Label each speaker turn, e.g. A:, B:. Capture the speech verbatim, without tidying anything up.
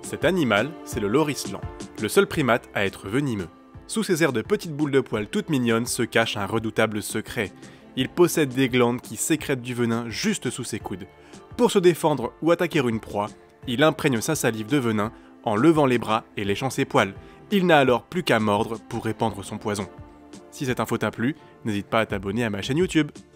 A: Cet animal, c'est le lorislan, le seul primate à être venimeux. Sous ses airs de petites boules de poils toutes mignonnes se cache un redoutable secret. Il possède des glandes qui sécrètent du venin juste sous ses coudes. Pour se défendre ou attaquer une proie, il imprègne sa salive de venin en levant les bras et léchant ses poils. Il n'a alors plus qu'à mordre pour répandre son poison. Si cette info t'a plu, n'hésite pas à t'abonner à ma chaîne YouTube.